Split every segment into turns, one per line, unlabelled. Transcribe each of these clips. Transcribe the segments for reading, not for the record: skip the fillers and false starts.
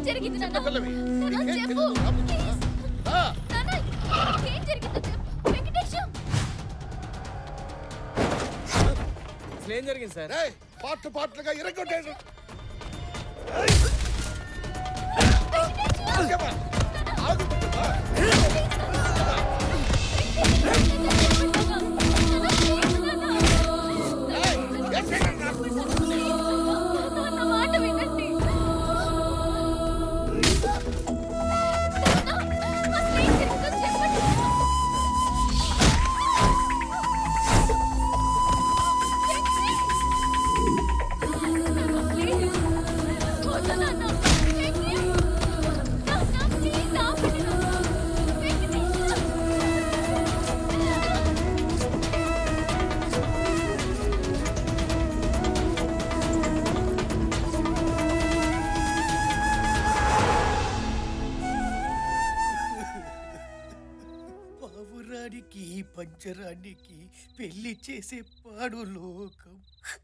జరిగింది నాన్న?
పిల్లవి
నాన్న
నీకేం
చెప్పు.
తెలియదు రాబోతున్నా
నాన్న ఏం జరిగిందో చెప్పు. వెంకటేష్
అసలు ఏం జరిగింది సార్?
పార్ట్ పార్ట్లుగా ఇరగొట్టాడు.
మాట వినండి. అసలు ఏం జరిగిందో చెప్పండి.
పావురానికి పంచరానికి పెళ్లి చేసే పాడు లోకం.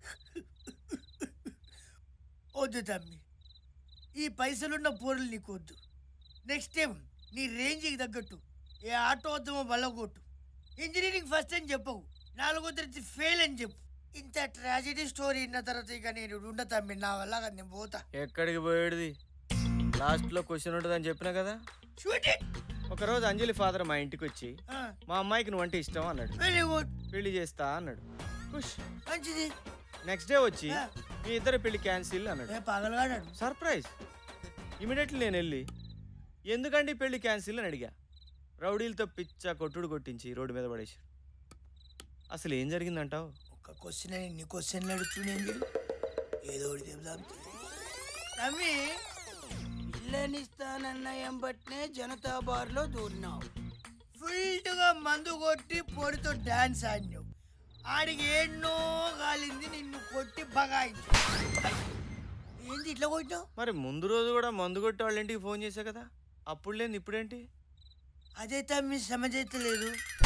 వద్దు తమ్మి, ఈ పైసలున్న పోరులు నీకు వద్దు. నెక్స్ట్ టైం నీ రేంజ్కి తగ్గట్టు ఏ ఆటో వద్దమో బల్లగొట్టు. ఇంజనీరింగ్ ఫస్ట్ అని చెప్పవు, 4వ తరగతి ఫెయిల్ అని చెప్పు. ఇంత ట్రాజెడీ స్టోరీ విన్న తర్వాత ఇక నేను ఉండ తమ్మి, నా వల్ల కాదు, నేను పోతా.
ఎక్కడికి పోయేది? లాస్ట్ లో క్వశ్చన్ ఉంటుందని చెప్పినా కదా.
షూటింగ్.
ఒకరోజు అంజలి ఫాదర్ మా ఇంటికి వచ్చి మా అమ్మాయికి నువ్వంటే ఇష్టం అన్నాడు.
Very good.
పెళ్లి చేస్తా అన్నాడు. ఖుష్.
మంచిది.
నెక్స్ట్ డే వచ్చి మీ ఇద్దరు పెళ్లి క్యాన్సిల్ అన్నాడు.
పగలగాడాడు.
సర్ప్రైజ్. ఇమీడియట్లీ నేను వెళ్ళి ఎందుకండి పెళ్లి క్యాన్సిల్ అని అడిగా. రౌడీలతో పిచ్చ కొట్టుడు కొట్టించి రోడ్డు మీద పడేశారు. అసలు ఏం జరిగిందంటావు?
ఒక క్వశ్చన్ అని ఇన్ని క్వశ్చన్లు అడుగుతున్నాను. ఏదో ఒకటి చెప్దాం తమ్మి. పిల్లనిస్తానన్న ఎంబట్నే జనతా బార్లో దూరినావు. ఫుల్గా మందు కొట్టి పొడితో డాన్స్ ఆడినావు. ఆడికి ఎన్నో కాలింది, నిన్ను కొట్టి బగాయించు. ఏంది ఇట్లా కొట్టినావు?
మరి ముందు రోజు కూడా మందు కొట్టి వాళ్ళ ఇంటికి ఫోన్ చేశా కదా, అప్పుడు లేదు ఇప్పుడేంటి?
అదే తమ్మి సమజైతలేదు.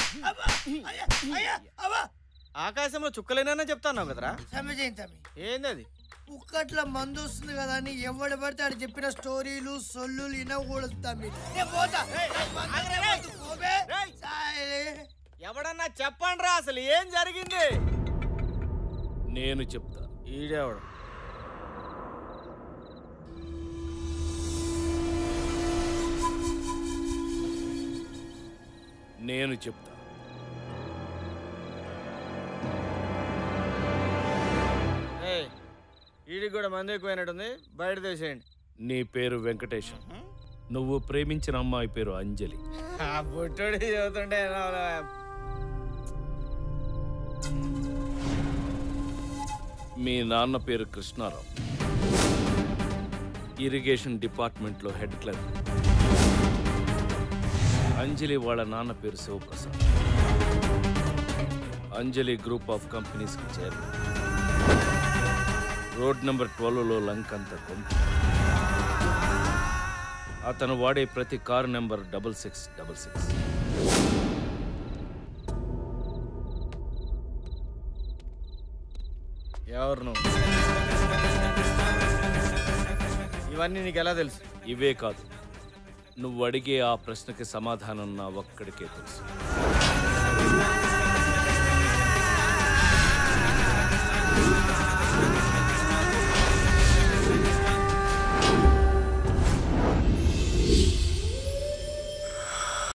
ఆకాశంలో చుక్కలేనా చెప్తాను కదరా.
సమజైంది తమ్మి.
ఏంది అది?
కుక్కట్ల మందు వస్తుంది కదా అని ఎవడు పడితే ఆడు చెప్పిన స్టోరీలు సొల్లు వినకూడదు తమ్మి.
ఎవడన్నా చెప్పండి రా, అసలు ఏం జరిగింది?
నేను చెప్తా.
ఈడేవాడు
నేను చెప్తా.
ఈడికి కూడా మంది ఎక్కువైనట్టుంది, బయట తీసేయండి.
నీ పేరు వెంకటేశం, నువ్వు ప్రేమించిన అమ్మాయి పేరు అంజలి.
బుట్టోడి చదువుతుంటే
మీ నాన్న పేరు కృష్ణారావు, ఇరిగేషన్ డిపార్ట్మెంట్లో హెడ్ క్లర్క్. అంజలి వాళ్ళ నాన్న పేరు శివప్రసాద్, అంజలి గ్రూప్ ఆఫ్ కంపెనీస్కి చైర్మన్. రోడ్ నెంబర్ 12లో లంకంత కొంత. అతను వాడే ప్రతి కారు నెంబర్ 6666.
ఎవరు నువ్వు? ఇవన్నీ నీకు ఎలా తెలుసు?
ఇవే కాదు, నువ్వు అడిగే ఆ ప్రశ్నకి సమాధానం నా ఒక్కడికే తెలుసు.